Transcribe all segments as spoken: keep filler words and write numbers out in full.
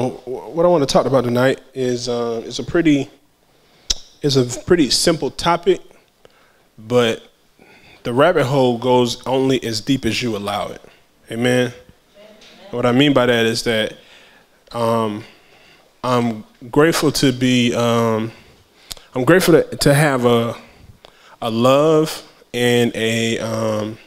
So what I want to talk about tonight is uh, is a pretty is a pretty simple topic, but the rabbit hole goes only as deep as you allow it. Amen. What I mean by that is that um, I'm grateful to be um, I'm grateful to, to have a a love and a um,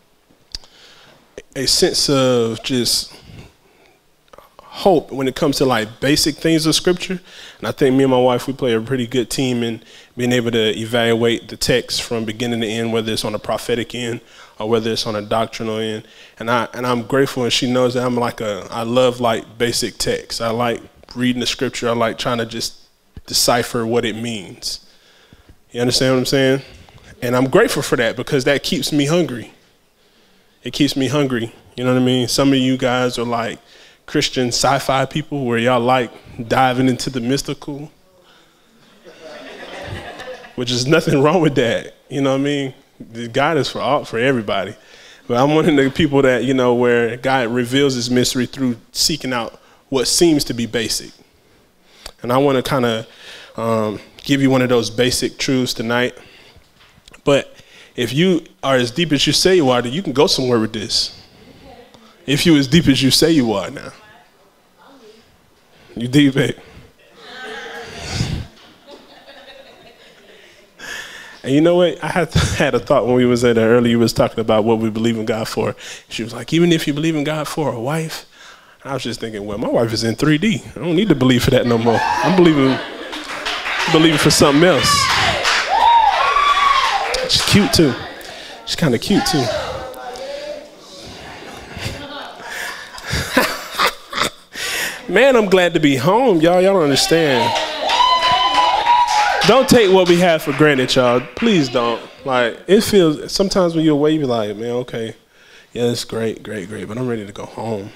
a sense of just hope when it comes to like basic things of scripture. And I think me and my wife, we play a pretty good team in being able to evaluate the text from beginning to end, whether it's on a prophetic end or whether it's on a doctrinal end. And I and I'm grateful, and she knows that I'm like a I love like basic text. I like reading the scripture. I like trying to just decipher what it means. You understand what I'm saying? And I'm grateful for that because that keeps me hungry. It keeps me hungry. You know what I mean? Some of you guys are like Christian sci-fi people where y'all like diving into the mystical, which is nothing wrong with that. You know what I mean? God is for all, for everybody. But I'm one of the people that, you know, where God reveals his mystery through seeking out what seems to be basic. And I want to kind of um, give you one of those basic truths tonight. But if you are as deep as you say you are, then you can go somewhere with this. If you as deep as you say you are now. You deep, babe. And you know what? I had, had a thought when we was at there earlier. You was talking about what we believe in God for. She was like, even if you believe in God for a wife. I was just thinking, well, my wife is in three D. I don't need to believe for that no more. I'm believing, believing for something else. She's cute too. She's kind of cute too. Man, I'm glad to be home, y'all. Y'all don't understand. Don't take what we have for granted, y'all. Please don't. Like, it feels, sometimes when you're away, you be like, man, okay, yeah, it's great, great, great, but I'm ready to go home.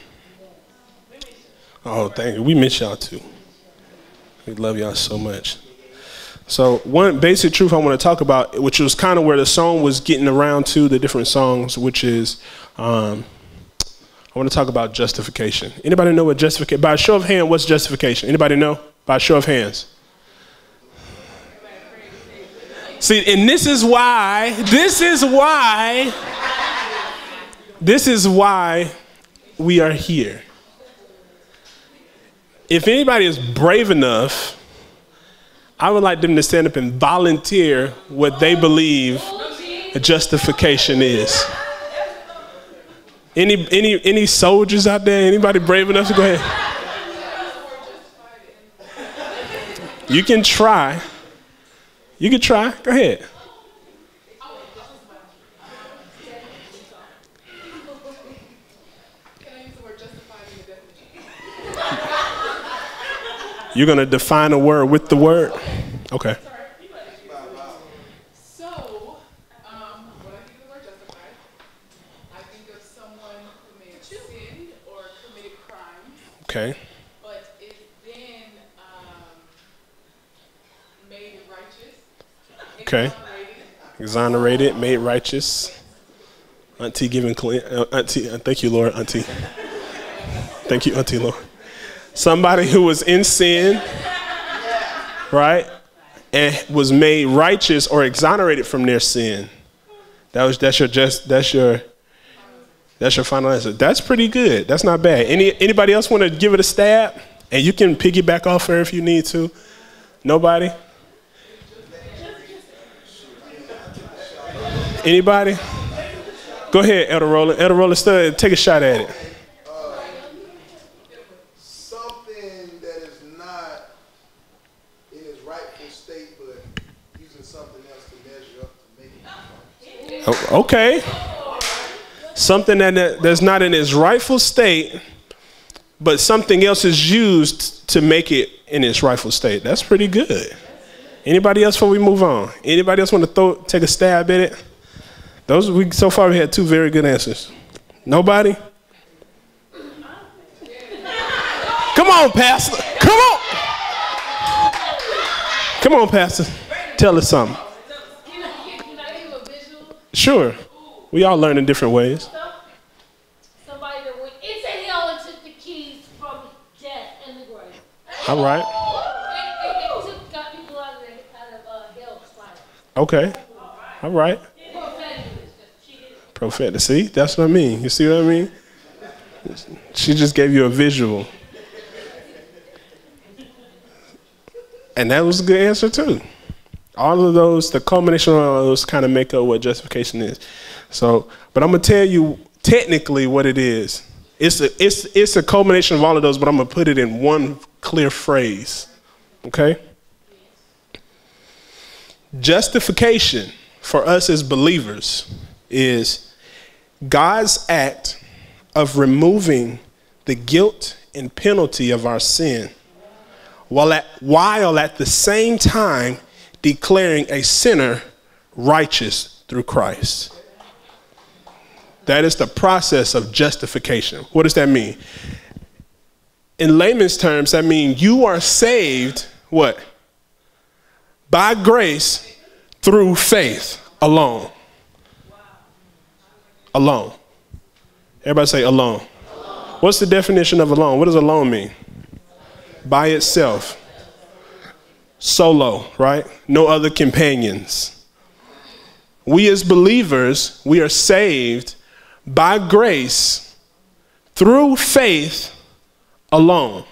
Oh, thank you. We miss y'all too. We love y'all so much. So one basic truth I want to talk about, which was kind of where the song was getting around to, the different songs, which is, um, I want to talk about justification. Anybody know what justification, by a show of hands, what's justification? Anybody know? By a show of hands. See, and this is why, this is why, this is why we are here. If anybody is brave enough, I would like them to stand up and volunteer what they believe a justification is. Any any any soldiers out there? Anybody brave enough to go ahead? You can try. You can try. Go ahead. You're going to define a word with the word? Okay. So, um, when I think of the word justified, I think of someone who may have sinned or committed crimes. Okay. But is then um, made righteous. Okay. Exonerated. Exonerated, made righteous. Auntie giving clean. Uh, auntie, uh, thank you, Lord, Auntie. Thank you, Auntie, Lord. Somebody who was in sin, right, and was made righteous or exonerated from their sin. That was that's your just that's your that's your final answer. That's pretty good. That's not bad. Any anybody else want to give it a stab? And you can piggyback off her if you need to. Nobody? Anybody? Go ahead, Elder Roland. Elder Roland, Stud, take a shot at it. Okay. Something that that's not in its rightful state, but something else is used to make it in its rightful state. That's pretty good. Anybody else before we move on? Anybody else want to throw take a stab at it? Those we so far we had two very good answers. Nobody? Come on, Pastor. Come on. Come on, Pastor. Tell us something. Sure. We all learn in different ways. Somebody that went into hell and took the keys from death and the grave. All right. It, it, it took got people out of, the, out of uh, hell's fire. Okay. All right. Prophetic. See, that's what I mean. You see what I mean? She just gave you a visual. And that was a good answer too. All of those, the culmination of all of those kind of make up what justification is. So, but I'm going to tell you technically what it is. It's a, it's, it's a culmination of all of those, but I'm going to put it in one clear phrase. Okay? Justification for us as believers is God's act of removing the guilt and penalty of our sin, while at, while at the same time declaring a sinner righteous through Christ. That is the process of justification. What does that mean? In layman's terms, that means you are saved, what? By grace through faith alone. Alone. Everybody say alone. Alone. What's the definition of alone? What does alone mean? By itself. Solo, right? No other companions. We as believers, we are saved by grace through faith alone.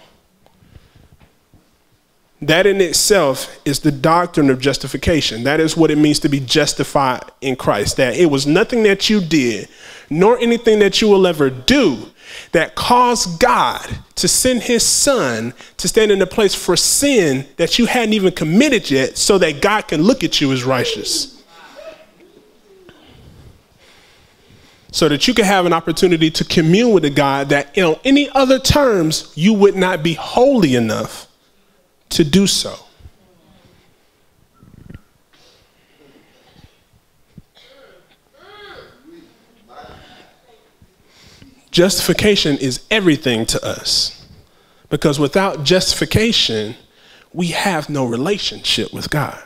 That in itself is the doctrine of justification. That is what it means to be justified in Christ. That it was nothing that you did, nor anything that you will ever do, that caused God to send his son to stand in the place for sin that you hadn't even committed yet, so that God can look at you as righteous. So that you can have an opportunity to commune with a God that on any other terms you would not be holy enough to do so. Justification is everything to us, because without justification, we have no relationship with God.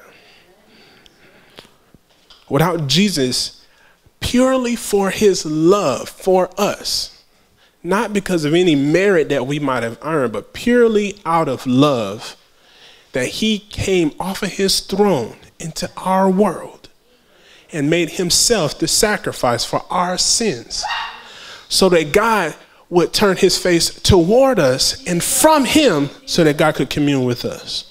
Without Jesus, purely for his love for us, not because of any merit that we might have earned, but purely out of love, that he came off of his throne into our world and made himself the sacrifice for our sins, so that God would turn his face toward us and from him, so that God could commune with us.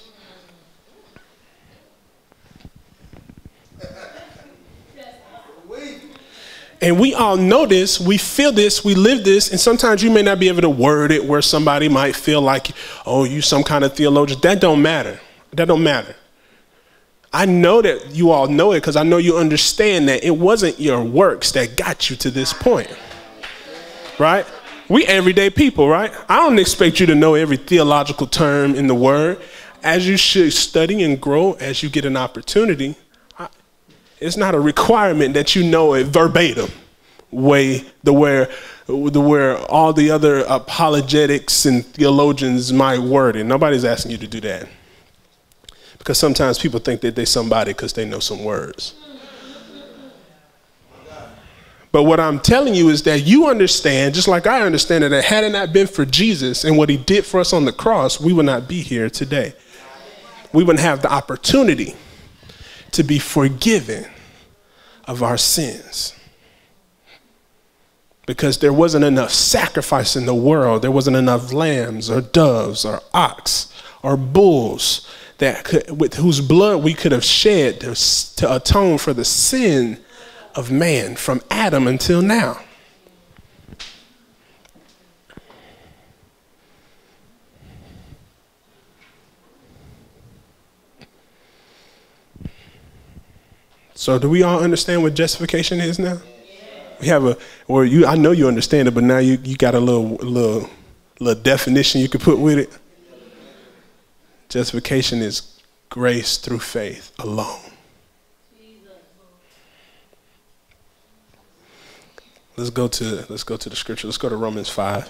And we all know this, we feel this, we live this, and sometimes you may not be able to word it where somebody might feel like, oh, you some kind of theologian. That don't matter. That don't matter. I know that you all know it, because I know you understand that it wasn't your works that got you to this point. Right? We everyday people, right? I don't expect you to know every theological term in the word. As you should study and grow as you get an opportunity, it's not a requirement that you know it verbatim, way the where the where all the other apologetics and theologians might word it. Nobody's asking you to do that, because sometimes people think that they're somebody because they know some words. But what I'm telling you is that you understand, just like I understand, that had it not been for Jesus and what he did for us on the cross, we would not be here today. We wouldn't have the opportunity to be forgiven of our sins, because there wasn't enough sacrifice in the world. There wasn't enough lambs or doves or ox or bulls that could, with whose blood we could have shed to, to atone for the sin of man from Adam until now. So do we all understand what justification is now? We have a, or you, I know you understand it, but now you, you got a little, little, little definition you could put with it. Justification is grace through faith alone. Let's go to, let's go to the scripture. Let's go to Romans five.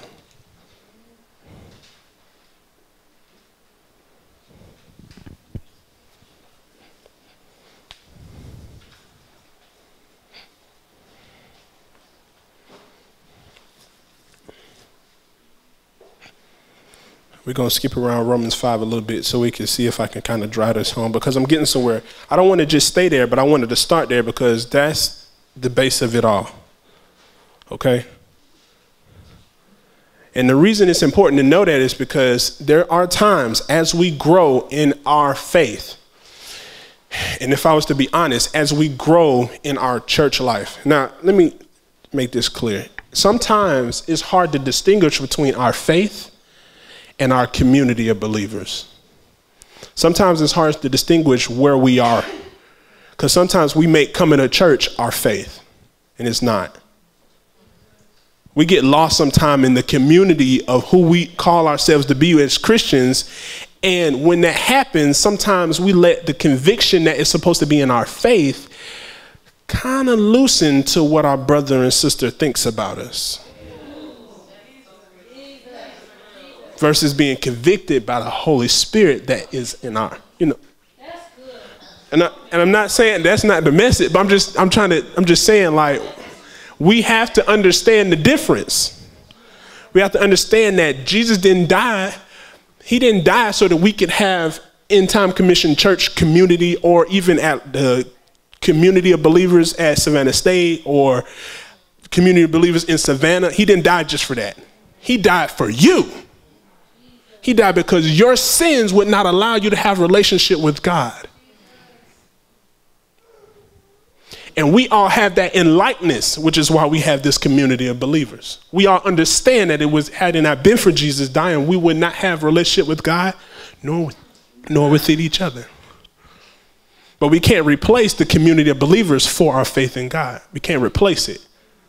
We're going to skip around Romans five a little bit so we can see if I can kind of drive this home, because I'm getting somewhere. I don't want to just stay there, but I wanted to start there because that's the base of it all. Okay? And the reason it's important to know that is because there are times as we grow in our faith, and if I was to be honest, as we grow in our church life. Now, let me make this clear. Sometimes it's hard to distinguish between our faith and our community of believers. Sometimes it's hard to distinguish where we are, because sometimes we make coming to church our faith, and it's not. We get lost sometime in the community of who we call ourselves to be as Christians, and when that happens, sometimes we let the conviction that is supposed to be in our faith kind of loosen to what our brother and sister thinks about us, versus being convicted by the Holy Spirit that is in our, you know. That's good. And, I, and I'm not saying that's not the message, but I'm just, I'm trying to, I'm just saying, like, we have to understand the difference. We have to understand that Jesus didn't die. He didn't die so that we could have End Time Commission Church community, or even at the community of believers at Savannah State or community of believers in Savannah. He didn't die just for that. He died for you. He died because your sins would not allow you to have a relationship with God. And we all have that in likeness, which is why we have this community of believers. We all understand that it was, had it not been for Jesus dying, we would not have a relationship with God, nor, nor with each other. But we can't replace the community of believers for our faith in God. We can't replace it.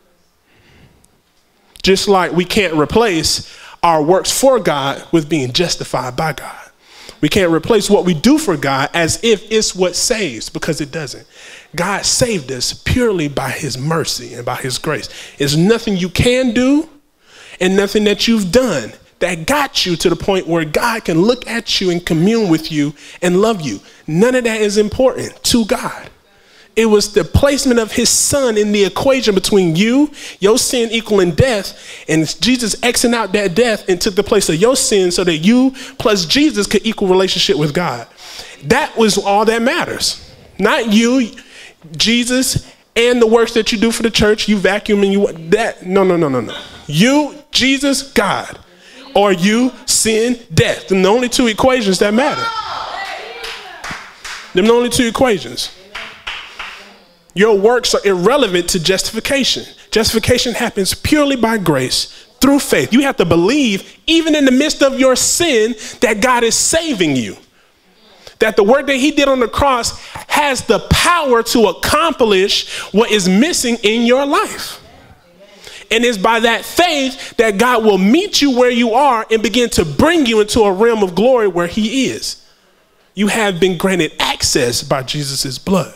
Just like we can't replace our works for God with being justified by God. We can't replace what we do for God as if it's what saves, because it doesn't. God saved us purely by his mercy and by his grace. There's nothing you can do and nothing that you've done that got you to the point where God can look at you and commune with you and love you. None of that is important to God. It was the placement of his son in the equation between you, your sin equaling death, and Jesus Xing out that death and took the place of your sin so that you plus Jesus could equal relationship with God. That was all that matters. Not you, Jesus, and the works that you do for the church. You vacuum and you, that, no, no, no, no, no. You, Jesus, God. Or you, sin, death. Them the only two equations that matter. Them the only two equations. Your works are irrelevant to justification. Justification happens purely by grace through faith. You have to believe, even in the midst of your sin, that God is saving you. That the work that he did on the cross has the power to accomplish what is missing in your life. And it's by that faith that God will meet you where you are and begin to bring you into a realm of glory where he is. You have been granted access by Jesus' blood.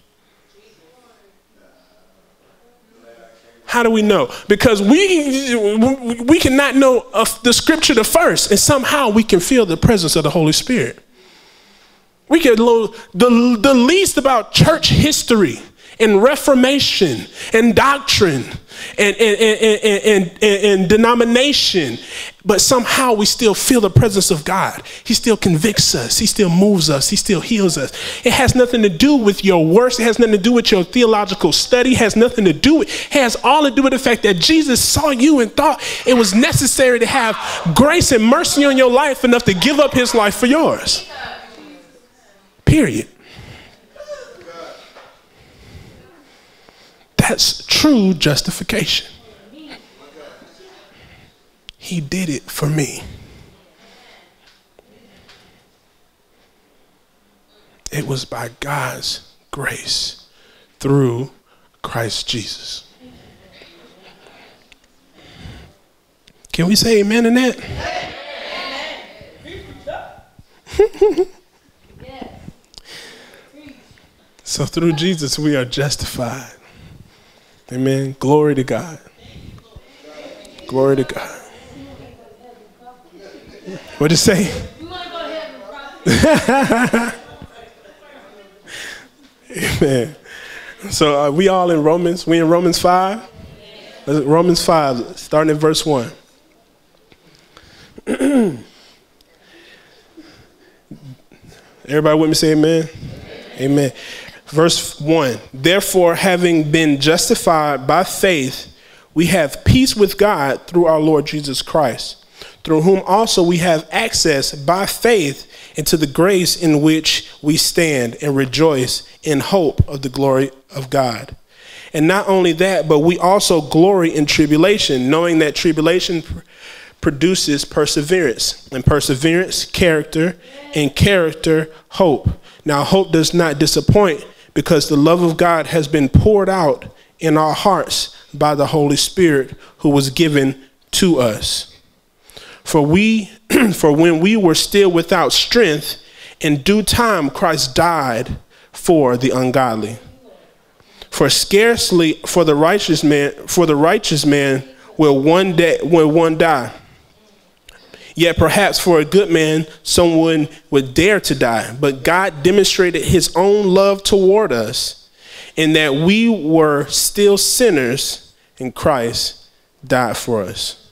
How do we know? Because we we cannot know of the scripture the first, and somehow we can feel the presence of the Holy Spirit. We can know the, the least about church history and reformation and doctrine and, and, and, and, and, and denomination, but somehow we still feel the presence of God. He still convicts us. He still moves us. He still heals us. It has nothing to do with your works. It has nothing to do with your theological study. It has nothing to do with, it has all to do with the fact that Jesus saw you and thought it was necessary to have grace and mercy on your life enough to give up his life for yours. Period. That's true justification. He did it for me. It was by God's grace through Christ Jesus. Can we say amen in that? Amen. So through Jesus, we are justified. Amen. Glory to God. Glory to God. What'd you say? Amen. So uh, we all in Romans. We in Romans five. Romans five, starting at verse one. Everybody with me say amen? Amen. Amen. Verse one, therefore, having been justified by faith, we have peace with God through our Lord Jesus Christ, through whom also we have access by faith into the grace in which we stand and rejoice in hope of the glory of God. And not only that, but we also glory in tribulation, knowing that tribulation pr- produces perseverance, and perseverance, character, and character, hope. Now, hope does not disappoint, because the love of God has been poured out in our hearts by the Holy Spirit who was given to us. For we, for when we were still without strength, in due time Christ died for the ungodly. For scarcely for the righteous man, for the righteous man will one day will one die. Yet perhaps for a good man, someone would dare to die. But God demonstrated his own love toward us in that we were still sinners and Christ died for us.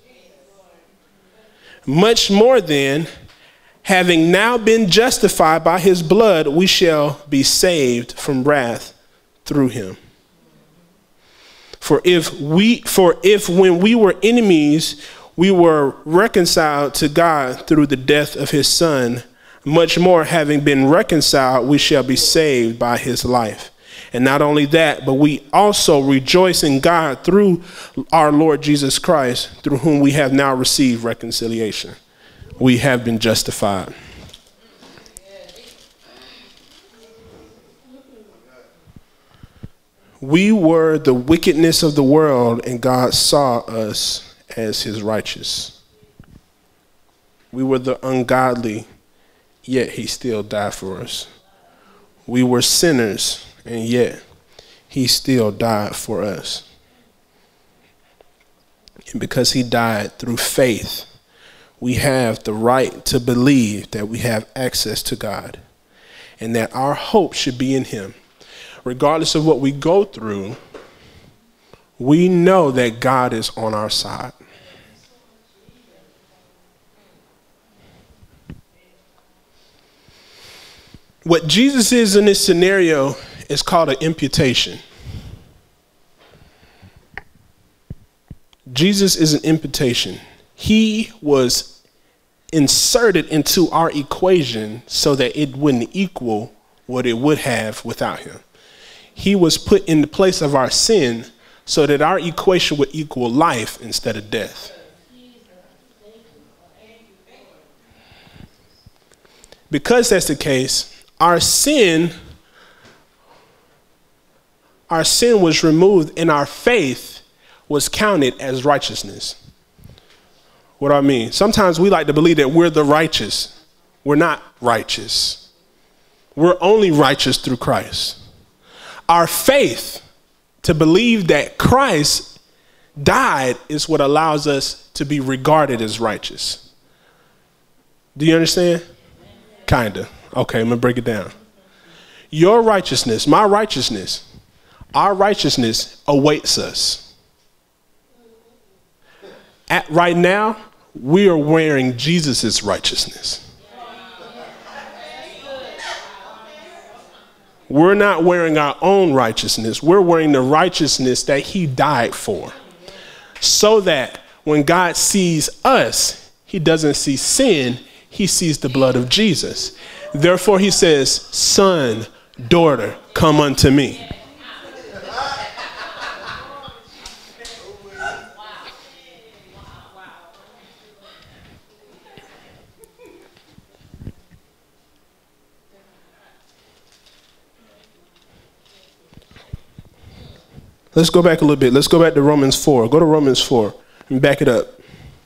Much more then, having now been justified by his blood, we shall be saved from wrath through him. For if we, for if when we were enemies, we were reconciled to God through the death of his son, much more having been reconciled, we shall be saved by his life. And not only that, but we also rejoice in God through our Lord Jesus Christ, through whom we have now received reconciliation. We have been justified. We were the wickedness of the world, and God saw us as his righteous. We were the ungodly, yet he still died for us. We were sinners, and yet he still died for us. And because he died through faith, we have the right to believe that we have access to God and that our hope should be in him. Regardless of what we go through, we know that God is on our side. What Jesus is in this scenario is called an imputation. Jesus is an imputation. He was inserted into our equation so that it wouldn't equal what it would have without him. He was put in the place of our sin so that our equation would equal life instead of death. Because that's the case, our sin, our sin was removed and our faith was counted as righteousness. What do I mean? Sometimes we like to believe that we're the righteous. We're not righteous. We're only righteous through Christ. Our faith to believe that Christ died is what allows us to be regarded as righteous. Do you understand? Kinda. Okay, I'm gonna break it down. Your righteousness, my righteousness, our righteousness awaits us. At right now, we are wearing Jesus' righteousness. We're not wearing our own righteousness. We're wearing the righteousness that he died for. So that when God sees us, he doesn't see sin, he sees the blood of Jesus. Therefore he says, son, daughter, come unto me. Let's go back a little bit. Let's go back to Romans four. Go to Romans four and back it up.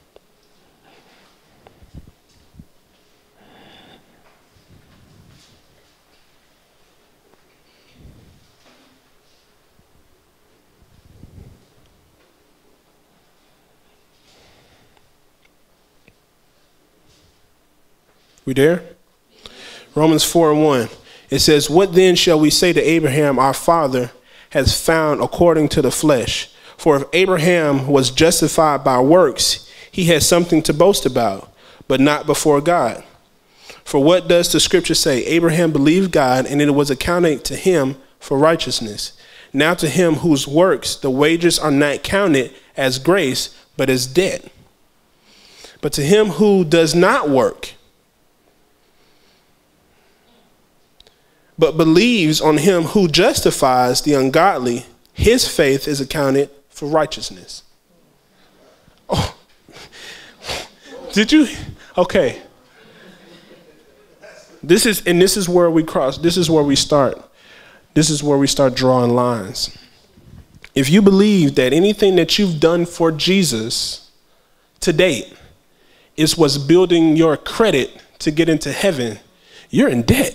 We there? Romans four and one. It says, what then shall we say to Abraham, our father, has found according to the flesh? For if Abraham was justified by works, he has something to boast about, but not before God. For what does the scripture say? Abraham believed God, and it was accounted to him for righteousness. Now to him whose works the wages are not counted as grace, but as debt. But to him who does not work, but believes on him who justifies the ungodly, his faith is accounted for righteousness. Oh, did you? Okay. This is, and this is where we cross. This is where we start. This is where we start drawing lines. If you believe that anything that you've done for Jesus to date is what's building your credit to get into heaven, you're in debt.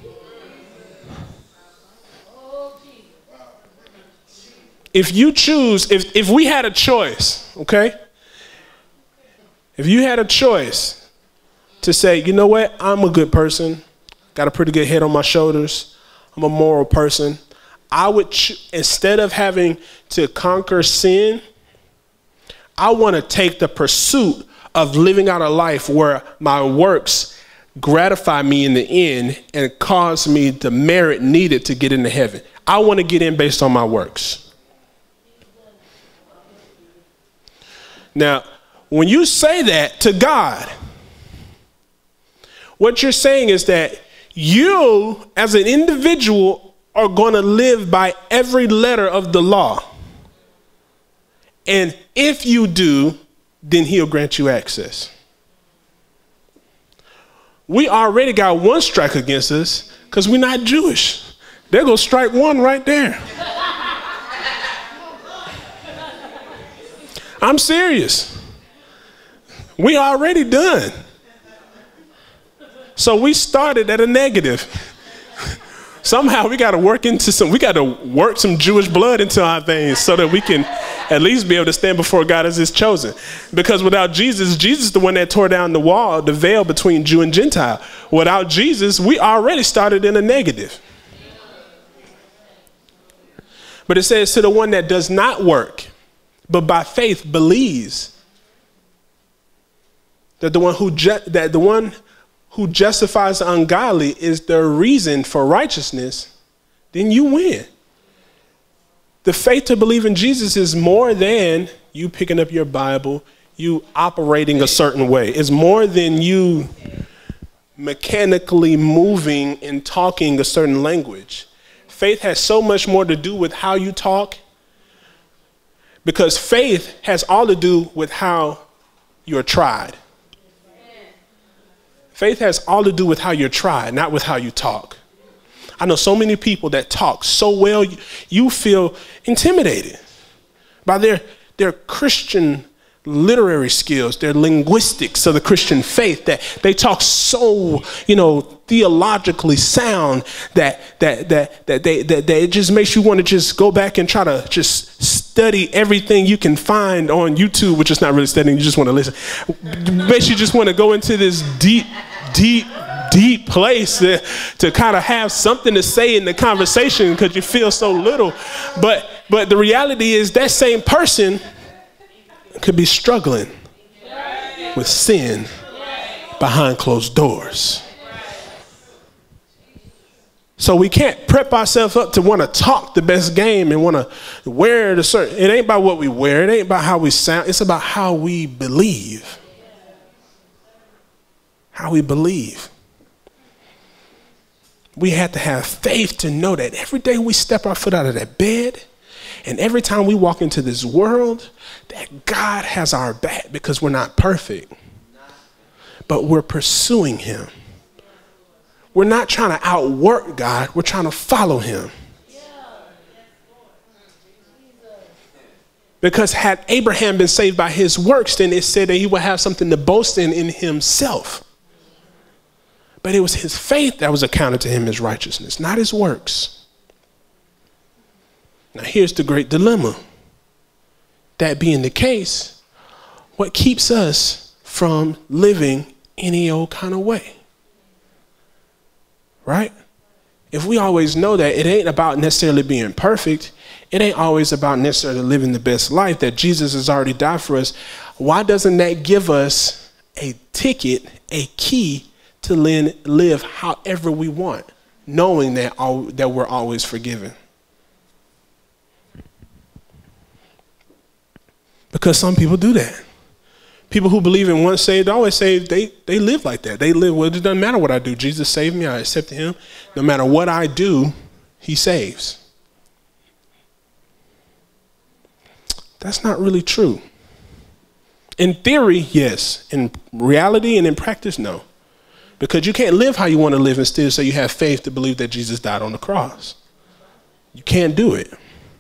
If you choose, if, if we had a choice, okay? If you had a choice to say, you know what, I'm a good person, got a pretty good head on my shoulders, I'm a moral person, I would, ch- instead of having to conquer sin, I want to take the pursuit of living out a life where my works gratify me in the end and cause me the merit needed to get into heaven. I want to get in based on my works. Now, when you say that to God, what you're saying is that you, as an individual, are going to live by every letter of the law. And if you do, then he'll grant you access. We already got one strike against us because we're not Jewish. They're going to strike one right there. I'm serious. We already done. So we started at a negative. Somehow we got to work into some, we got to work some Jewish blood into our veins so that we can at least be able to stand before God as his chosen. Because without Jesus, Jesus is the one that tore down the wall, the veil between Jew and Gentile. Without Jesus, we already started in a negative. But it says to the one that does not work, but by faith believes that the one who ju- that the one who justifies the ungodly is the reason for righteousness, then you win. The faith to believe in Jesus is more than you picking up your Bible, you operating a certain way. It's more than you mechanically moving and talking a certain language. Faith has so much more to do with how you talk, because faith has all to do with how you're tried. Faith has all to do with how you're tried, not with how you talk. I know so many people that talk so well, you feel intimidated by their, their Christian literary skills, their linguistics of the Christian faith, that they talk so, you know, theologically sound that that that that they that, that it just makes you want to just go back and try to just study everything you can find on YouTube, which is not really studying, you just want to listen. Makes you just want to go into this deep, deep, deep place to, to kind of have something to say in the conversation because you feel so little. But but the reality is that same person could be struggling with sin behind closed doors. So we can't prep ourselves up to want to talk the best game and want to wear the certain. It ain't about what we wear. It ain't about how we sound. It's about how we believe. How we believe. We have to have faith to know that every day we step our foot out of that bed, and every time we walk into this world, that God has our back, because we're not perfect, but we're pursuing him. We're not trying to outwork God. We're trying to follow him. Because had Abraham been saved by his works, then it said that he would have something to boast in in himself. But it was his faith that was accounted to him as righteousness, not his works. Now here's the great dilemma. That being the case, what keeps us from living any old kind of way? Right? If we always know that it ain't about necessarily being perfect, it ain't always about necessarily living the best life, that Jesus has already died for us, why doesn't that give us a ticket, a key to live however we want, knowing that, all, that we're always forgiven. Because some people do that. People who believe in once saved, always saved, they, they live like that. They live, well, it doesn't matter what I do. Jesus saved me. I accept him. No matter what I do, he saves. That's not really true. In theory, yes. In reality and in practice, no. Because you can't live how you want to live and still say you have faith to believe that Jesus died on the cross. You can't do it.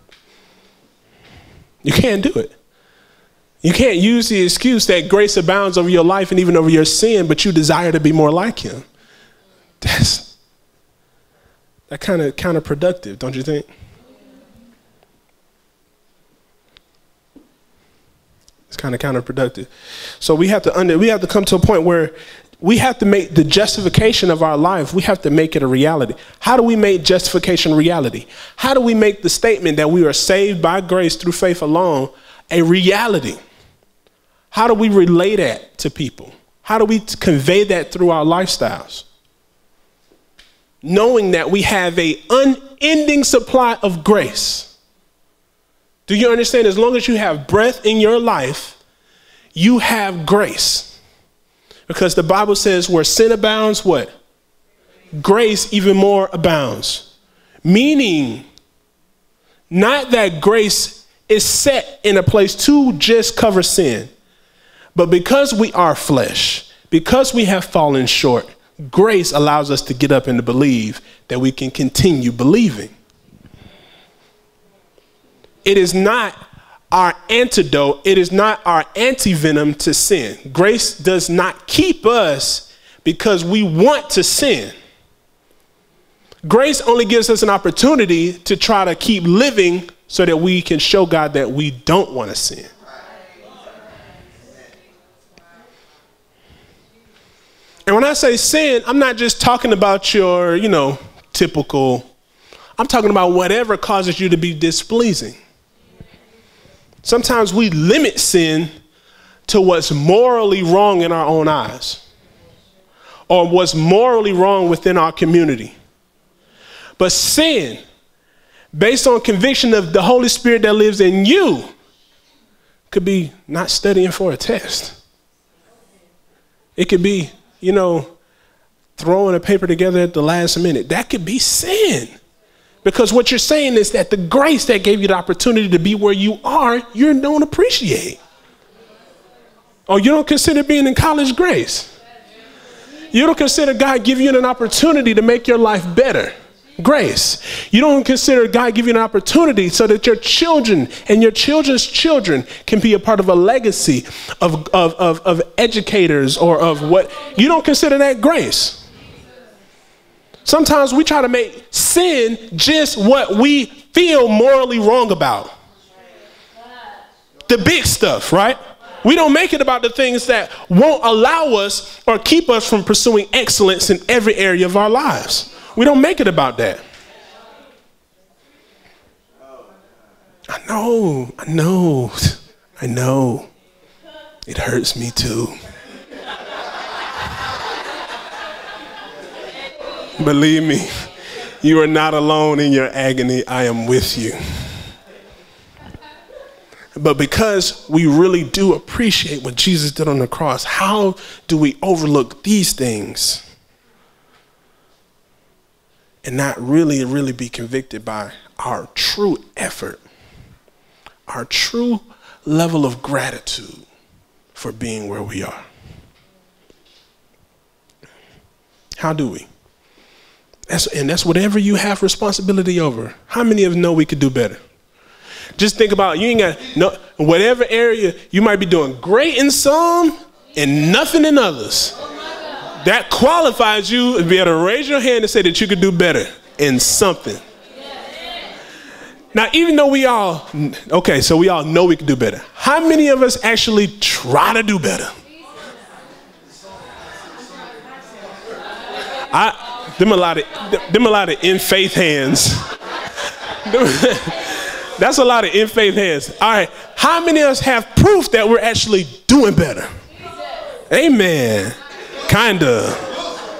You can't do it. You can't use the excuse that grace abounds over your life and even over your sin, but you desire to be more like him. That's that kind of counterproductive, don't you think? It's kind of counterproductive. So we have to under, we have to come to a point where we have to make the justification of our life, we have to make it a reality. How do we make justification reality? How do we make the statement that we are saved by grace through faith alone a reality? How do we relay that to people? How do we convey that through our lifestyles? Knowing that we have an unending supply of grace. Do you understand? As long as you have breath in your life, you have grace. Because the Bible says where sin abounds, what? Grace even more abounds. Meaning, not that grace is set in a place to just cover sin. But because we are flesh, because we have fallen short, grace allows us to get up and to believe that we can continue believing. It is not our antidote. It is not our antivenom to sin. Grace does not keep us because we want to sin. Grace only gives us an opportunity to try to keep living so that we can show God that we don't want to sin. And when I say sin, I'm not just talking about your, you know, typical, I'm talking about whatever causes you to be displeasing. Sometimes we limit sin to what's morally wrong in our own eyes or what's morally wrong within our community. But sin, based on conviction of the Holy Spirit that lives in you, could be not studying for a test. It could be, you know, throwing a paper together at the last minute. That could be sin. Because what you're saying is that the grace that gave you the opportunity to be where you are, you don't appreciate. Or you don't consider being in college grace. You don't consider God giving you an opportunity to make your life better. Grace. You don't consider God giving you an opportunity so that your children and your children's children can be a part of a legacy of, of, of, of educators or of what. You don't consider that grace. Sometimes we try to make sin just what we feel morally wrong about. The big stuff, right? We don't make it about the things that won't allow us or keep us from pursuing excellence in every area of our lives. We don't make it about that. I know, I know, I know. It hurts me too. Believe me, you are not alone in your agony. I am with you. But because we really do appreciate what Jesus did on the cross, how do we overlook these things and not really, really be convicted by our true effort, our true level of gratitude for being where we are? How do we? That's, and that's whatever you have responsibility over. How many of us know we could do better? Just think about, you ain't got, no, whatever area, you might be doing great in some and nothing in others. That qualifies you to be able to raise your hand and say that you could do better in something. Now, even though we all, okay, so we all know we could do better. How many of us actually try to do better? I, them a lot of, them a lot of in faith hands. That's a lot of in faith hands. All right, how many of us have proof that we're actually doing better? Amen. Kinda.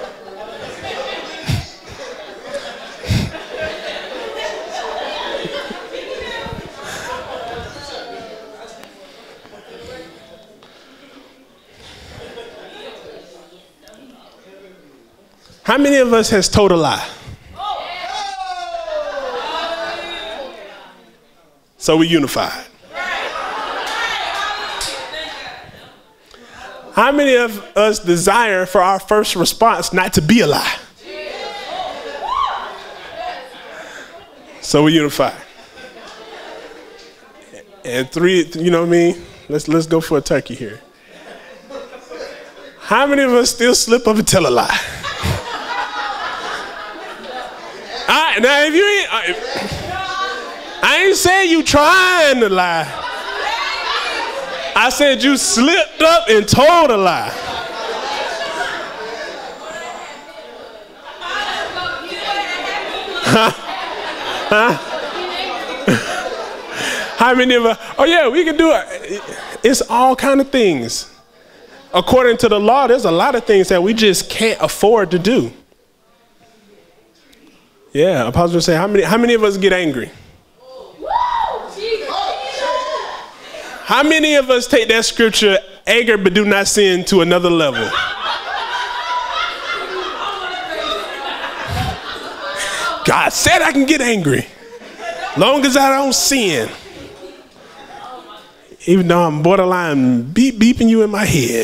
How many of us has told a lie? So we unified. How many of us desire for our first response not to be a lie? So we unify. And three, you know what I mean? Let's let's go for a turkey here. How many of us still slip up and tell a lie? All right, now if you ain't, I, I ain't saying you trying to lie. I said you slipped up and told a lie. Huh? Huh? How many of us? Oh yeah, we can do it. It's all kind of things. According to the law, there's a lot of things that we just can't afford to do. Yeah, Apostle would say, how many, how many of us get angry? How many of us take that scripture, anger but do not sin, to another level? God said I can get angry, long as I don't sin. Even though I'm borderline beep beeping you in my head.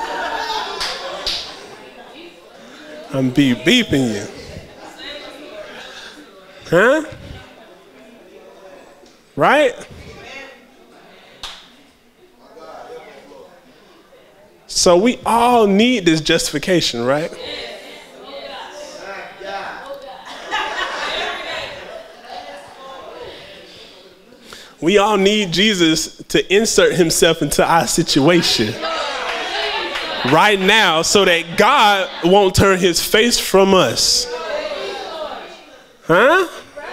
I'm beep beeping you. Huh? Right? So we all need this justification, right? We all need Jesus to insert himself into our situation right now so that God won't turn his face from us. Huh?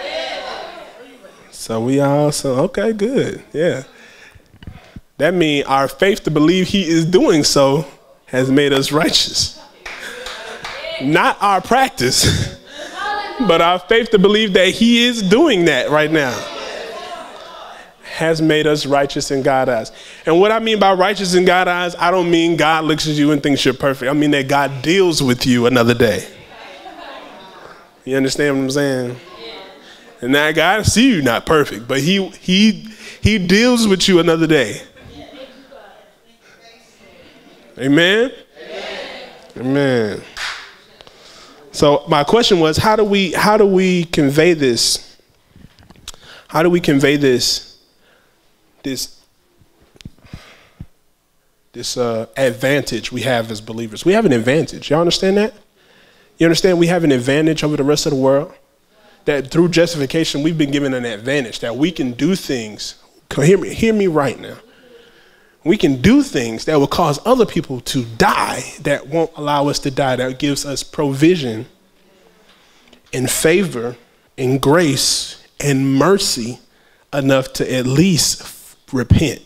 So we all, so okay, good. Yeah. That means our faith to believe he is doing so has made us righteous. Not our practice, but our faith to believe that he is doing that right now has made us righteous in God's eyes. And what I mean by righteous in God's eyes, I don't mean God looks at you and thinks you're perfect. I mean that God deals with you another day. You understand what I'm saying? And now God see you not perfect, but he he he deals with you another day. Amen? Amen. So my question was, how do we how do we convey this? How do we convey this? This, this uh, advantage we have as believers. We have an advantage. Y'all understand that? You understand we have an advantage over the rest of the world? That through justification, we've been given an advantage that we can do things. Hear me, hear me right now. We can do things that will cause other people to die that won't allow us to die. That gives us provision and favor and grace and mercy enough to at least repent.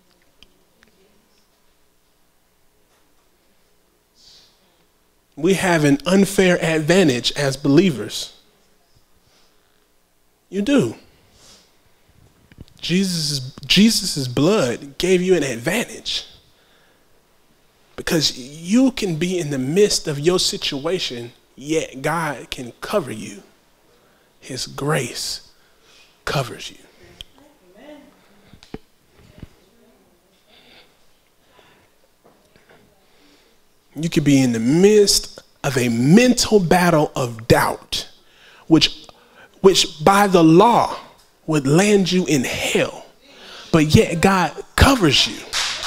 We have an unfair advantage as believers. You do. Jesus' Jesus's blood gave you an advantage because you can be in the midst of your situation, yet God can cover you. His grace covers you. You could be in the midst of a mental battle of doubt, which, which by the law would land you in hell, but yet God covers you.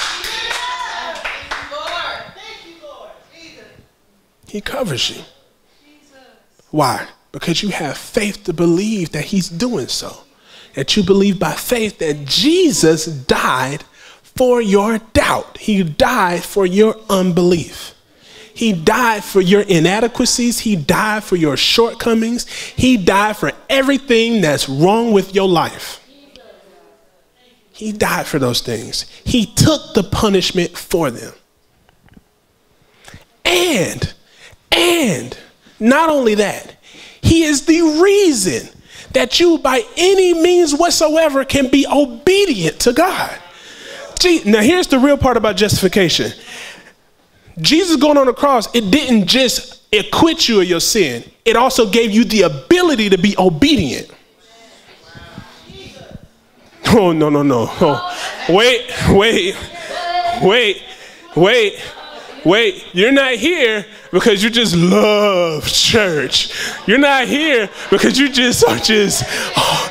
He covers you. Why? Because you have faith to believe that he's doing so. That you believe by faith that Jesus died for your doubt. He died for your unbelief. He died for your inadequacies. He died for your shortcomings. He died for everything that's wrong with your life. He died for those things. He took the punishment for them. And, and not only that, he is the reason that you by any means whatsoever can be obedient to God. Gee, now here's the real part about justification. Jesus going on the cross, it didn't just acquit you of your sin, it also gave you the ability to be obedient. Oh, no, no, no. Oh. Wait, wait, wait, wait, wait. You're not here because you just love church. You're not here because you just are just, oh.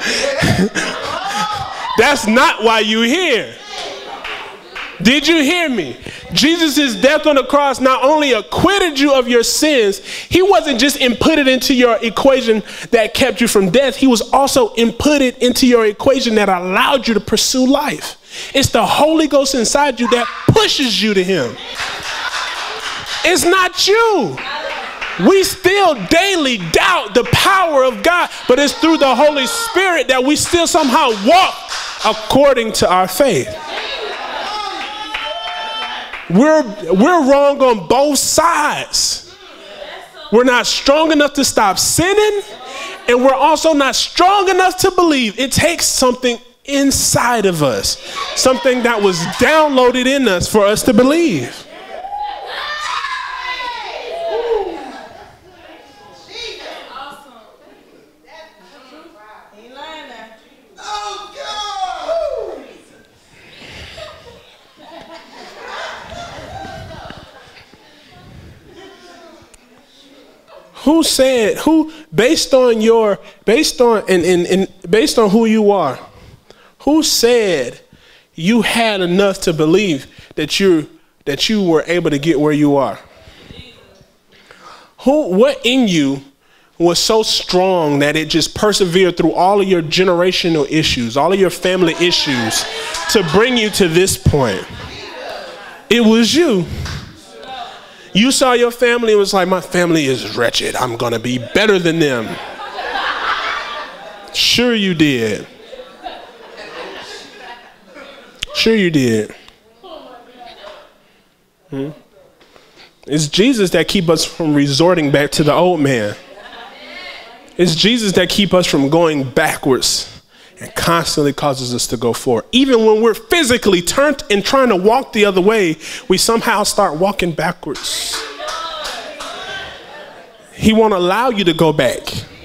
That's not why you're here. Did you hear me? Jesus' death on the cross not only acquitted you of your sins, he wasn't just inputted into your equation that kept you from death. He was also inputted into your equation that allowed you to pursue life. It's the Holy Ghost inside you that pushes you to him. It's not you. We still daily doubt the power of God, but it's through the Holy Spirit that we still somehow walk according to our faith. We're, we're wrong on both sides. We're not strong enough to stop sinning, and we're also not strong enough to believe. It takes something inside of us, something that was downloaded in us for us to believe. Who said, who, based on your, based on, and, and, and based on who you are, who said you had enough to believe that you, that you were able to get where you are? Who, what in you was so strong that it just persevered through all of your generational issues, all of your family issues to bring you to this point? It was you. You saw your family and was like, my family is wretched. I'm going to be better than them. Sure you did. Sure you did. Hmm? It's Jesus that keep us from resorting back to the old man. It's Jesus that keep us from going backwards and constantly causes us to go forward. Even when we're physically turned and trying to walk the other way, we somehow start walking backwards. He won't allow you to go back.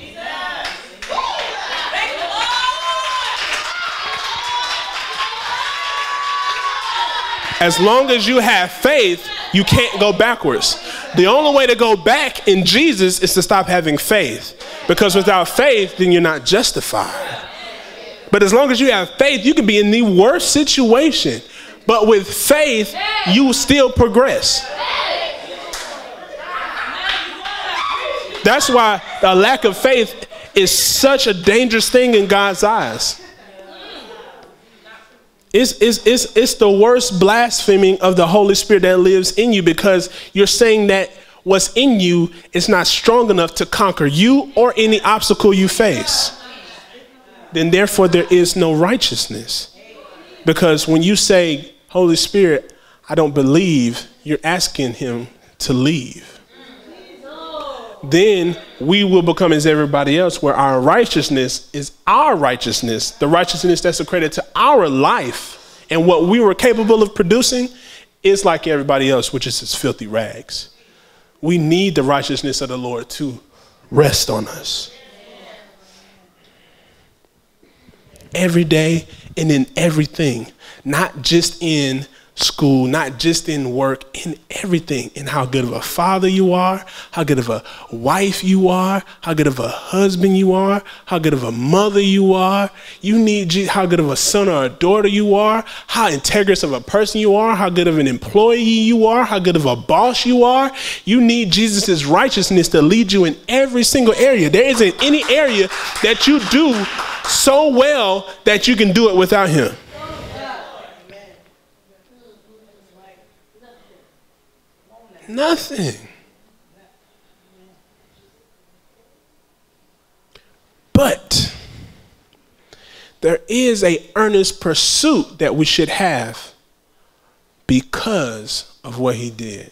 As long as you have faith, you can't go backwards. The only way to go back in Jesus is to stop having faith. Because without faith, then you're not justified. But as long as you have faith, you can be in the worst situation. But with faith, you still progress. That's why a lack of faith is such a dangerous thing in God's eyes. It's, it's, it's, it's the worst blaspheming of the Holy Spirit that lives in you, because you're saying that what's in you is not strong enough to conquer you or any obstacle you face. Then therefore there is no righteousness. Because when you say, Holy Spirit, I don't believe, you're asking him to leave. Then we will become as everybody else, where our righteousness is our righteousness, the righteousness that's accredited to our life. And what we were capable of producing is like everybody else, which is its filthy rags. We need the righteousness of the Lord to rest on us. Every day and in everything, not just in school, not just in work, in everything, in how good of a father you are, how good of a wife you are, how good of a husband you are, how good of a mother you are. You need Je- how good of a son or a daughter you are, how integrous of a person you are, how good of an employee you are, how good of a boss you are. You need Jesus' righteousness to lead you in every single area. There isn't any area that you do so well that you can do it without him. Nothing. But there is an earnest pursuit that we should have because of what he did.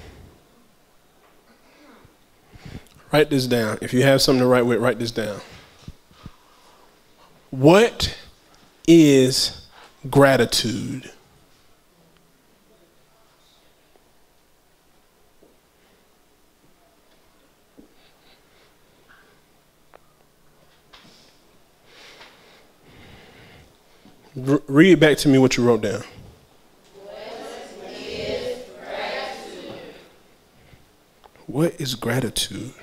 Write this down. If you have something to write with, write this down. What is gratitude? R- read back to me what you wrote down. What is gratitude? What is gratitude?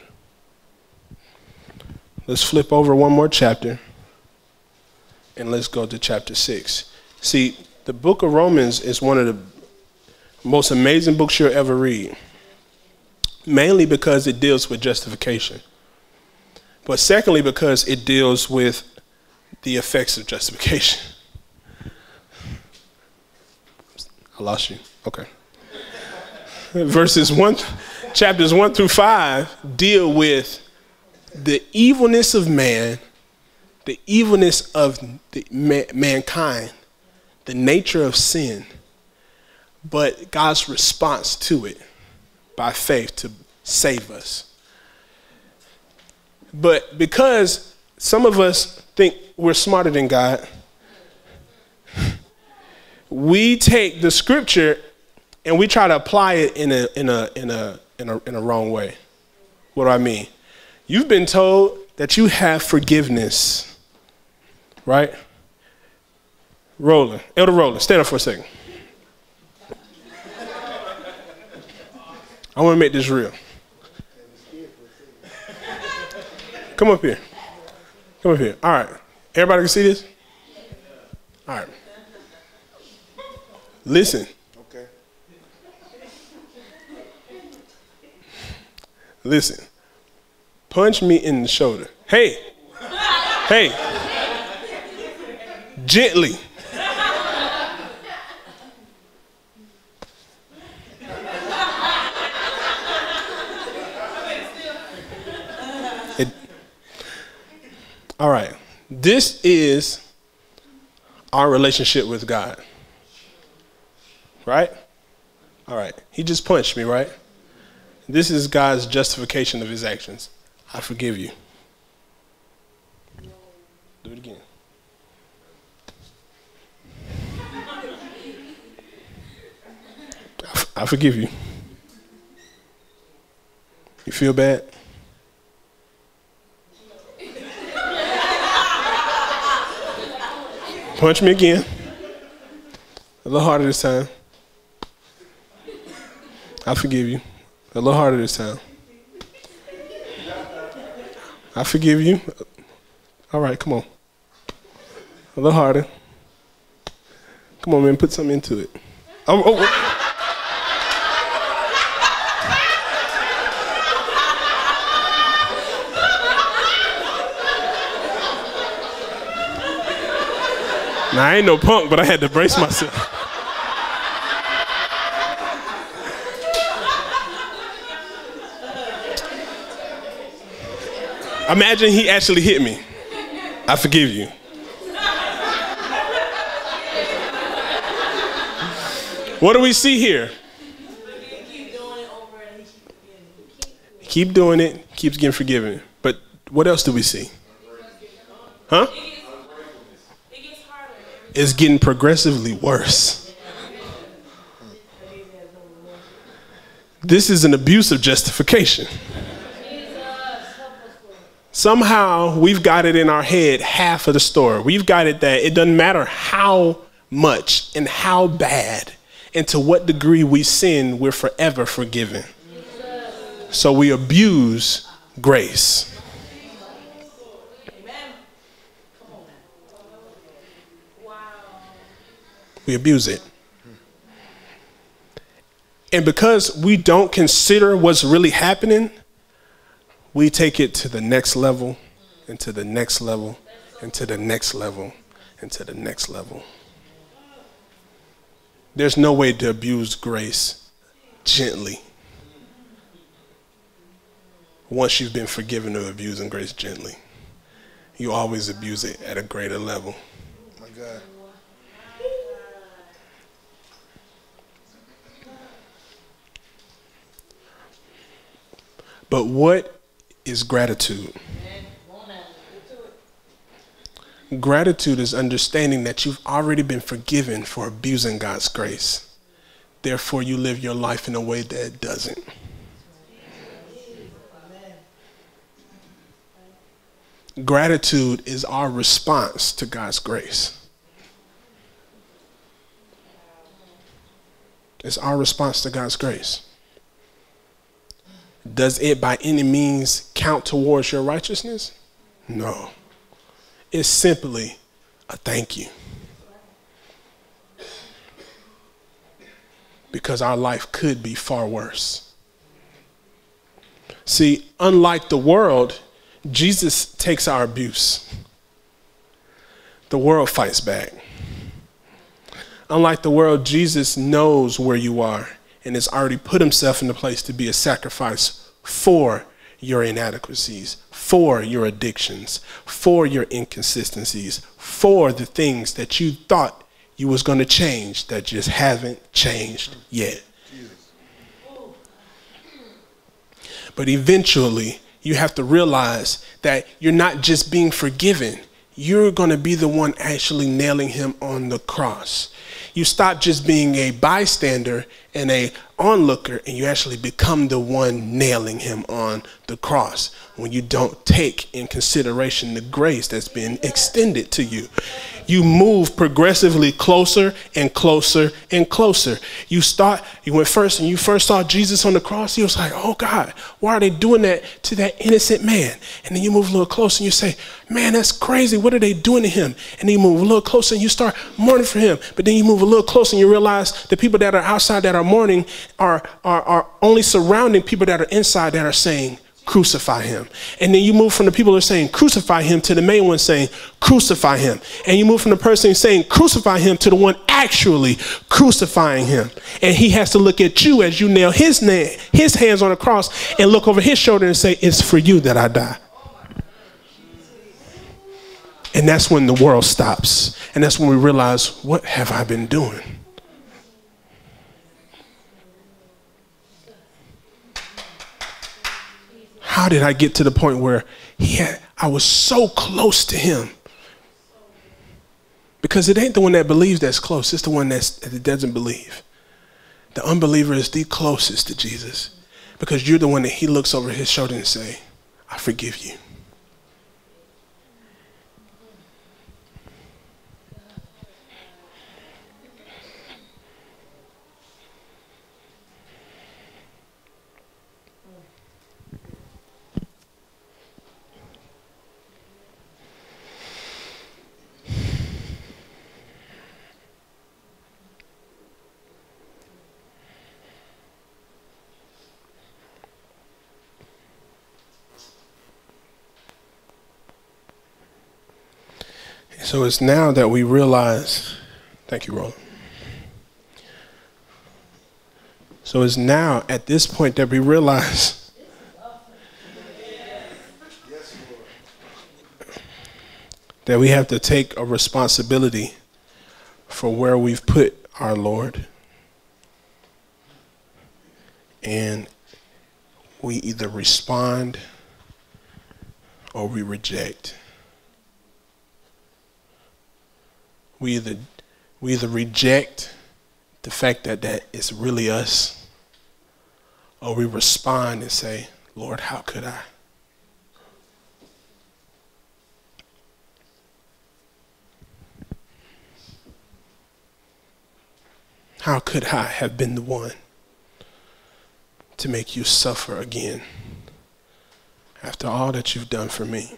Let's flip over one more chapter and let's go to chapter six. See, the book of Romans is one of the most amazing books you'll ever read, mainly because it deals with justification, but secondly because it deals with the effects of justification. I lost you. Okay. Verses one, chapters one through five deal with the evilness of man, the evilness of the ma- mankind, the nature of sin, but God's response to it by faith to save us. But because some of us think we're smarter than God, we take the scripture and we try to apply it in a in a in a in a in a wrong way. What do I mean? You've been told that you have forgiveness, right? Roland, Elder Roland, stand up for a second. I want to make this real. Come up here. Come up here. All right. Everybody can see this? All right. Listen. Okay. Listen. Punch me in the shoulder. Hey. Hey. Gently. It, all right. This is our relationship with God. Right? All right. He just punched me, right? This is God's justification of his actions. I forgive you. Do it again. I, f- I forgive you. You feel bad? Punch me again. A little harder this time. I forgive you. A little harder this time. I forgive you. All right, come on. A little harder. Come on, man, put something into it. Oh, oh, oh. Now, I ain't no punk, but I had to brace myself. Imagine he actually hit me. I forgive you. What do we see here? Keep doing it, keeps getting forgiven. But what else do we see? Huh? It's getting progressively worse. This is an abuse of justification. Somehow we've got it in our head half of the story. We've got it that it doesn't matter how much and how bad and to what degree we sin, we're forever forgiven. So we abuse grace. We abuse it. And because we don't consider what's really happening, we take it to the next level, and to the next level, and to the next level, and to the next level. There's no way to abuse grace gently. Once you've been forgiven of abusing grace gently, you always abuse it at a greater level. My God. But what is gratitude? Gratitude is understanding that you've already been forgiven for abusing God's grace. Therefore, you live your life in a way that it doesn't. Gratitude is our response to God's grace. It's our response to God's grace. Does it by any means count towards your righteousness? No. It's simply a thank you. Because our life could be far worse. See, unlike the world, Jesus takes our abuse. The world fights back. Unlike the world, Jesus knows where you are and has already put himself in the place to be a sacrifice for your inadequacies, for your addictions, for your inconsistencies, for the things that you thought you was going to change that just haven't changed yet. But eventually, you have to realize that you're not just being forgiven. You're going to be the one actually nailing him on the cross. You stop just being a bystander and a onlooker, and you actually become the one nailing him on the cross when you don't take in consideration the grace that's been extended to you. You move progressively closer and closer and closer. You start, you went first and you first saw Jesus on the cross. He was like, oh God, why are they doing that to that innocent man? And then you move a little closer and you say, man, that's crazy. What are they doing to him? And then you move a little closer and you start mourning for him. But then you move a little closer and you realize the people that are outside that are mourning are, are, are only surrounding people that are inside that are saying, crucify him. And then you move from the people that are saying crucify him to the main one saying crucify him. And you move from the person saying crucify him to the one actually crucifying him. And he has to look at you as you nail his name, his hands on the cross, and look over his shoulder and say, it's for you that I die. And that's when the world stops. And that's when we realize, what have I been doing? How did I get to the point where he had, I was so close to him? Because it ain't the one that believes that's close. It's the one that's, that doesn't believe. The unbeliever is the closest to Jesus because you're the one that he looks over his shoulder and say, I forgive you. So it's now that we realize, thank you, Roland. So it's now at this point that we realize that we have to take a responsibility for where we've put our Lord. And we either respond or we reject. We either, we either reject the fact that that is really us, or we respond and say, Lord, how could I? How could I have been the one to make you suffer again after all that you've done for me?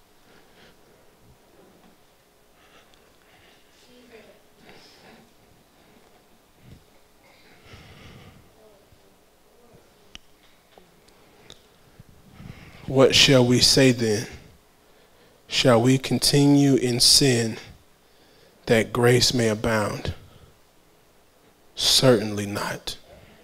What shall we say then? Shall we continue in sin that grace may abound? Certainly not.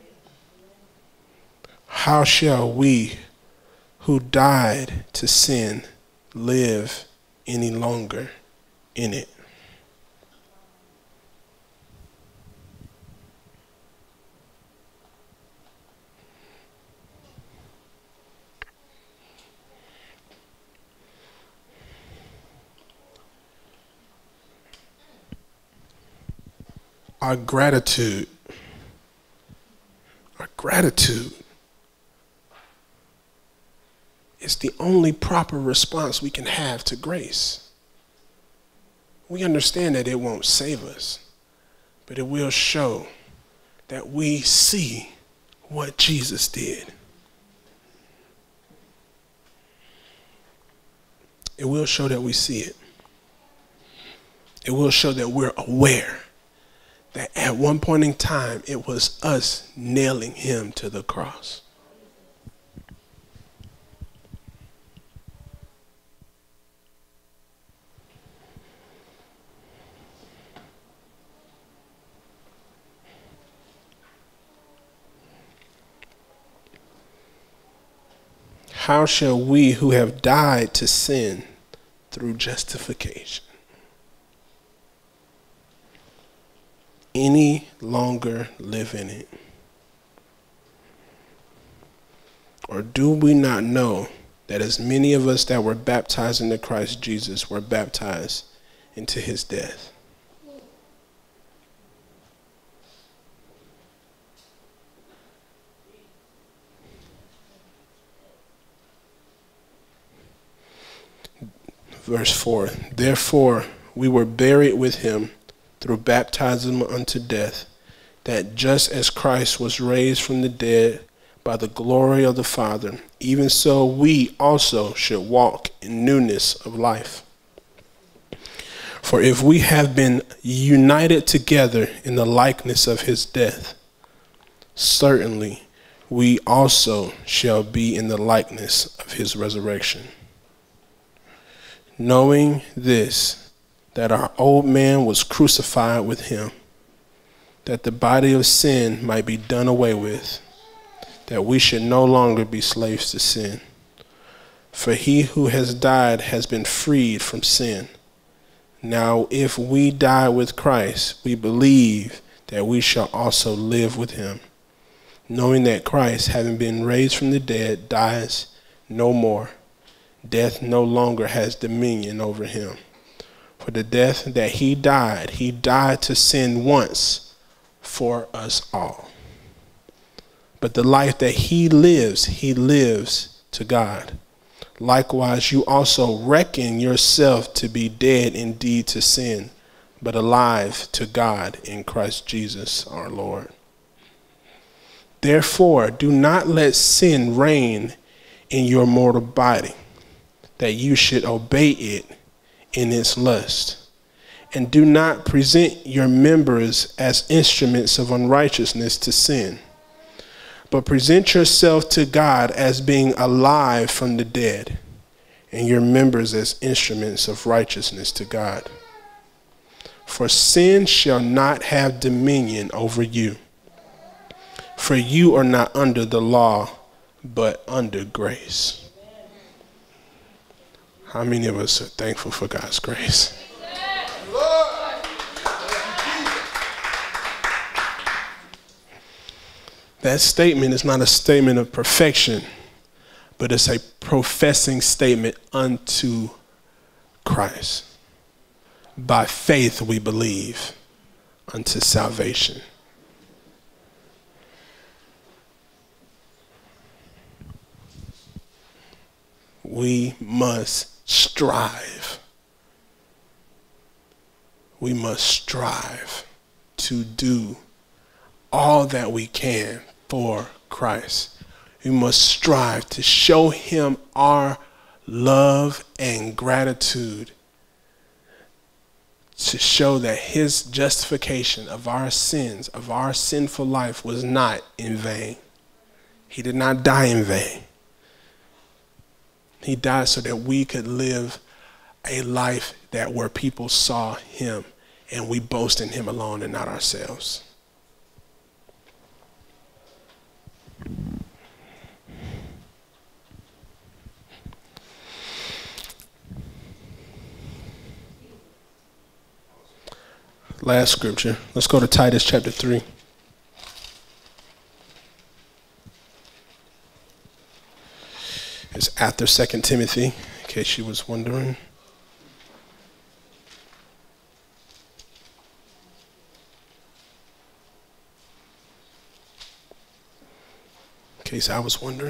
How shall we who died to sin live any longer in it? our gratitude, our gratitude is the only proper response we can have to grace. We understand that it won't save us, but it will show that we see what Jesus did. It will show that we see it. It will show that we're aware that at one point in time, it was us nailing him to the cross. How shall we who have died to sin through justification any longer live in it? Or do we not know that as many of us that were baptized into Christ Jesus were baptized into his death? Verse four, therefore we were buried with him through baptism unto death, that just as Christ was raised from the dead by the glory of the Father, even so we also should walk in newness of life. For if we have been united together in the likeness of his death, certainly we also shall be in the likeness of his resurrection. Knowing this, that our old man was crucified with him, that the body of sin might be done away with, that we should no longer be slaves to sin. For he who has died has been freed from sin. Now, if we die with Christ, we believe that we shall also live with him, knowing that Christ, having been raised from the dead, dies no more. Death no longer has dominion over him. For the death that he died, he died to sin once for us all. But the life that he lives, he lives to God. Likewise, you also reckon yourself to be dead indeed to sin, but alive to God in Christ Jesus our Lord. Therefore, do not let sin reign in your mortal body, that you should obey it in its lust. And do not present your members as instruments of unrighteousness to sin, but present yourself to God as being alive from the dead, and your members as instruments of righteousness to God. For sin shall not have dominion over you, for you are not under the law, but under grace. How many of us are thankful for God's grace? That statement is not a statement of perfection, but it's a professing statement unto Christ. By faith we believe unto salvation. We must strive. We must strive to do all that we can for Christ. We must strive to show him our love and gratitude, to show that his justification of our sins, of our sinful life, was not in vain. He did not die in vain. He died so that we could live a life that where people saw him and we boast in him alone and not ourselves. Last scripture. Let's go to Titus chapter three. It's after Second Timothy, in case you was wondering. case I was wondering.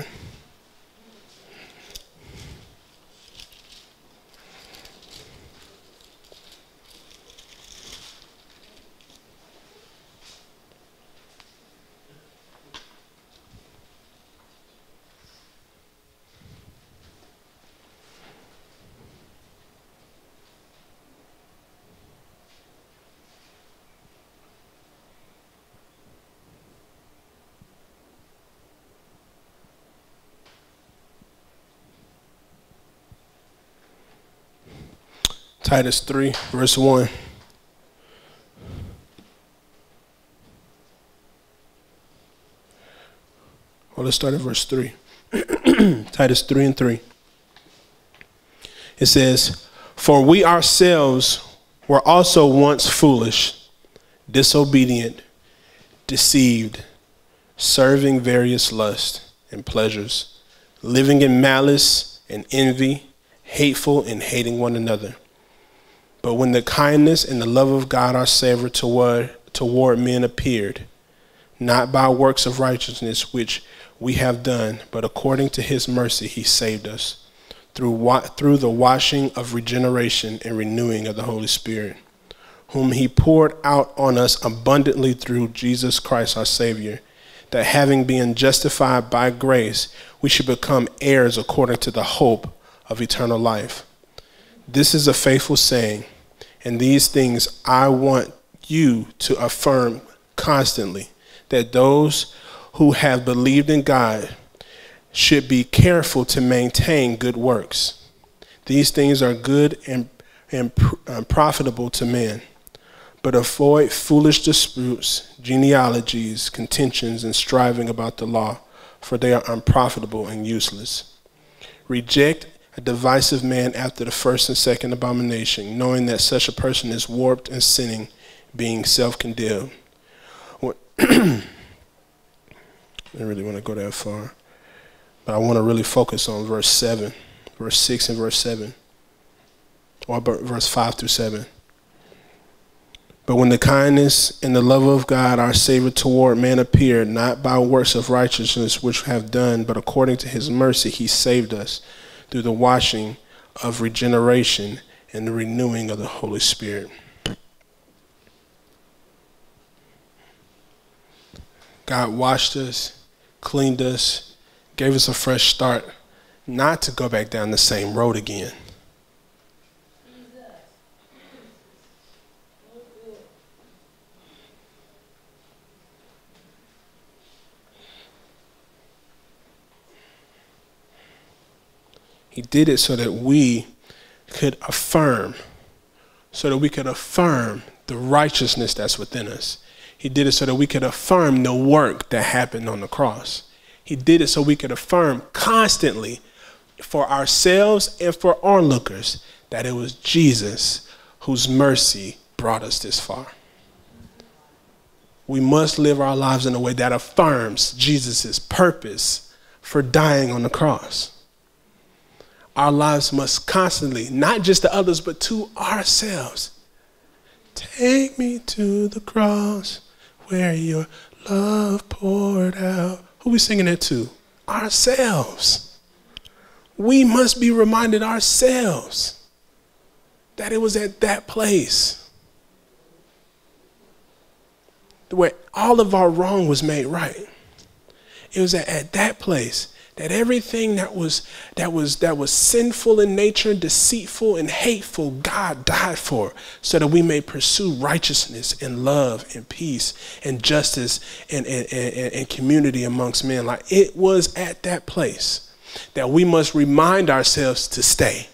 Titus three, verse one. Well, let's start at verse three. Titus three and three. It says, "For we ourselves were also once foolish, disobedient, deceived, serving various lusts and pleasures, living in malice and envy, hateful and hating one another. But when the kindness and the love of God our Savior toward, toward men appeared, not by works of righteousness which we have done, but according to his mercy he saved us, through, wa through the washing of regeneration and renewing of the Holy Spirit, whom he poured out on us abundantly through Jesus Christ our Savior, that having been justified by grace, we should become heirs according to the hope of eternal life. This is a faithful saying, and these things I want you to affirm constantly, that those who have believed in God should be careful to maintain good works. These things are good and, and, and profitable to men. But avoid foolish disputes, genealogies, contentions, and striving about the law, for they are unprofitable and useless. Reject a divisive man after the first and second abomination, knowing that such a person is warped and sinning, being self-condemned." I don't really want to go that far, but I want to really focus on verse seven, verse six and verse seven, or verse five through seven. "But when the kindness and the love of God our Savior toward man appeared, not by works of righteousness which we have done, but according to his mercy he saved us, through the washing of regeneration and the renewing of the Holy Spirit." God washed us, cleaned us, gave us a fresh start, not to go back down the same road again. He did it so that we could affirm, so that we could affirm the righteousness that's within us. He did it so that we could affirm the work that happened on the cross. He did it so we could affirm constantly for ourselves and for onlookers that it was Jesus whose mercy brought us this far. We must live our lives in a way that affirms Jesus' purpose for dying on the cross. Our lives must constantly, not just to others, but to ourselves. Take me to the cross where your love poured out. Who are we singing it to? Ourselves. We must be reminded ourselves that it was at that place where all of our wrong was made right. It was at, at that place that everything that was that was that was sinful in nature, deceitful and hateful, God died for, so that we may pursue righteousness and love and peace and justice and, and, and, and community amongst men. Like, it was at that place that we must remind ourselves to stay,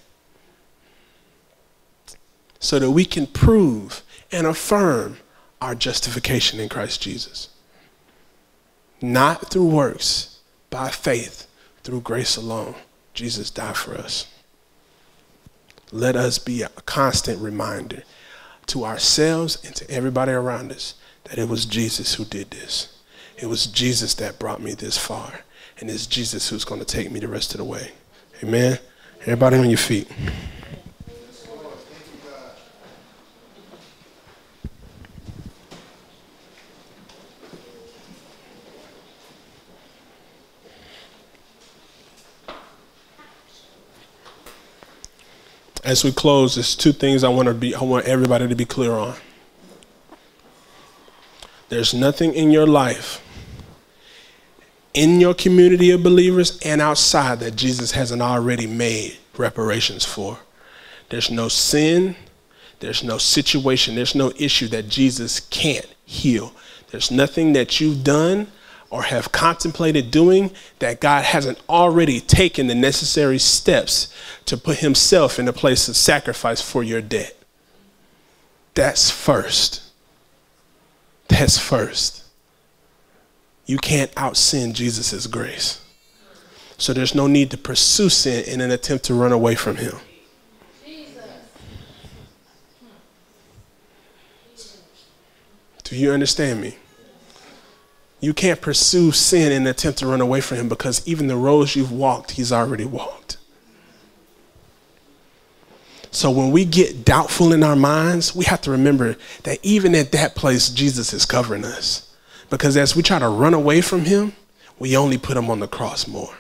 so that we can prove and affirm our justification in Christ Jesus. Not through works, by faith, through grace alone. Jesus died for us. Let us be a constant reminder to ourselves and to everybody around us that it was Jesus who did this. It was Jesus that brought me this far. And it's Jesus who's going to take me the rest of the way. Amen. Everybody on your feet. As we close, there's two things I want to be I want everybody to be clear on. There's nothing in your life, in your community of believers and outside, that Jesus hasn't already made reparations for. There's no sin, there's no situation, there's no issue that Jesus can't heal. There's nothing that you've done or have contemplated doing that God hasn't already taken the necessary steps to put himself in a place of sacrifice for your debt. That's first. That's first. You can't out-sin Jesus' grace. So there's no need to pursue sin in an attempt to run away from him. Do you understand me? You can't pursue sin in an attempt to run away from him, because even the roads you've walked, he's already walked. So when we get doubtful in our minds, we have to remember that even at that place, Jesus is covering us. Because as we try to run away from him, we only put him on the cross more.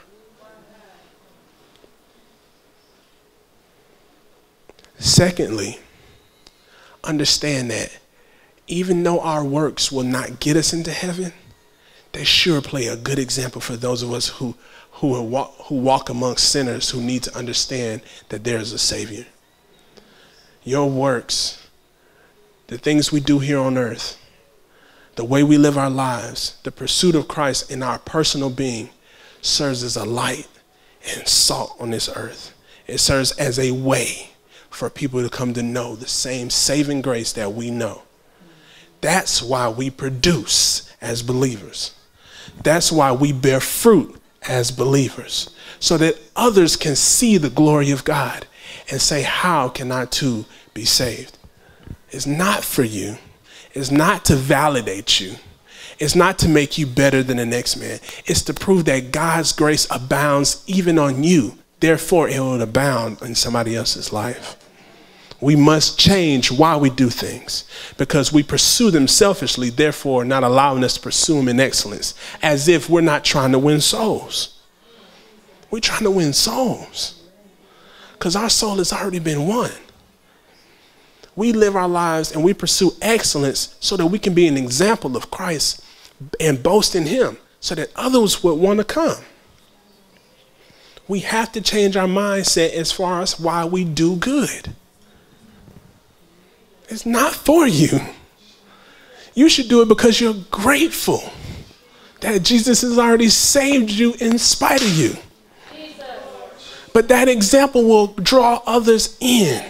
Secondly, understand that even though our works will not get us into heaven, they sure play a good example for those of us who, who, walk, who walk amongst sinners who need to understand that there is a Savior. Your works, the things we do here on earth, the way we live our lives, the pursuit of Christ in our personal being serves as a light and salt on this earth. It serves as a way for people to come to know the same saving grace that we know. That's why we produce as believers. That's why we bear fruit as believers, so that others can see the glory of God and say, how can I too be saved? It's not for you. It's not to validate you. It's not to make you better than the next man. It's to prove that God's grace abounds even on you. Therefore, it will abound in somebody else's life. We must change why we do things, because we pursue them selfishly, therefore not allowing us to pursue them in excellence, as if we're not trying to win souls. We're trying to win souls because our soul has already been won. We live our lives and we pursue excellence so that we can be an example of Christ and boast in him, so that others would want to come. We have to change our mindset as far as why we do good. It's not for you. You should do it because you're grateful that Jesus has already saved you in spite of you. Jesus. But that example will draw others in.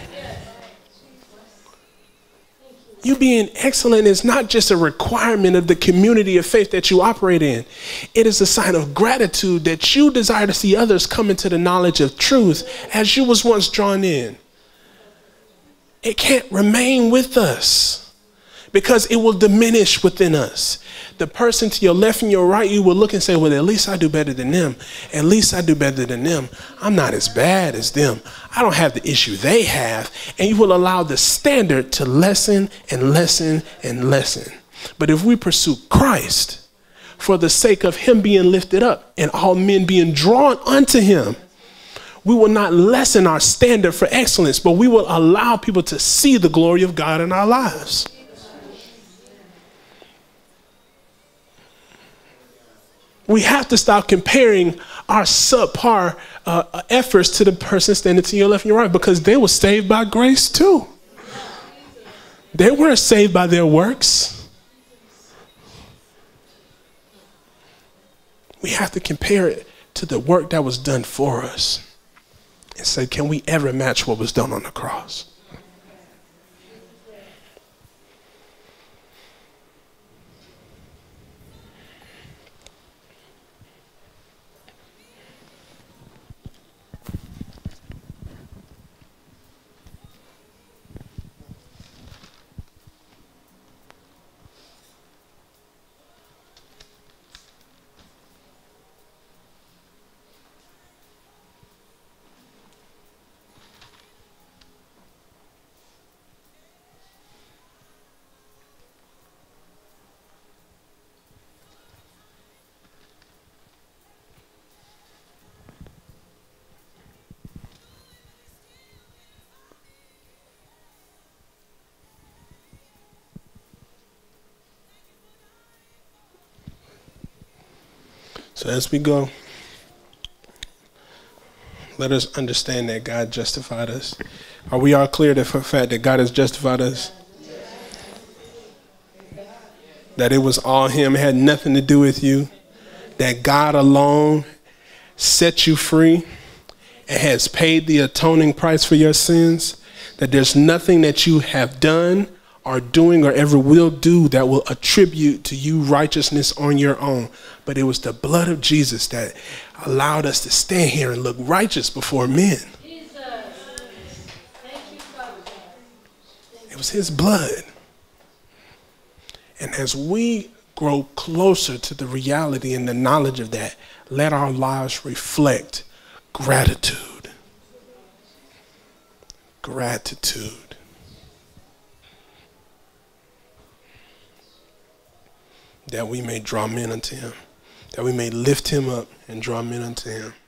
You being excellent is not just a requirement of the community of faith that you operate in. It is a sign of gratitude that you desire to see others come into the knowledge of truth as you was once drawn in. It can't remain with us because it will diminish within us. The person to your left and your right, you will look and say, well, at least I do better than them. At least I do better than them. I'm not as bad as them. I don't have the issue they have. And you will allow the standard to lessen and lessen and lessen. But if we pursue Christ for the sake of him being lifted up and all men being drawn unto him, we will not lessen our standard for excellence, but we will allow people to see the glory of God in our lives. We have to stop comparing our subpar uh, efforts to the person standing to your left and your right, because they were saved by grace too. They weren't saved by their works. We have to compare it to the work that was done for us and say, can we ever match what was done on the cross? So as we go, let us understand that God justified us. Are we all clear the fact that God has justified us? That it was all him, it had nothing to do with you. That God alone set you free and has paid the atoning price for your sins. That there's nothing that you have done or doing or ever will do that will attribute to you righteousness on your own. But it was the blood of Jesus that allowed us to stand here and look righteous before men. Jesus. Thank you, Father. It was his blood. And as we grow closer to the reality and the knowledge of that, let our lives reflect gratitude. Gratitude. That we may draw men unto him. That we may lift him up and draw men unto him.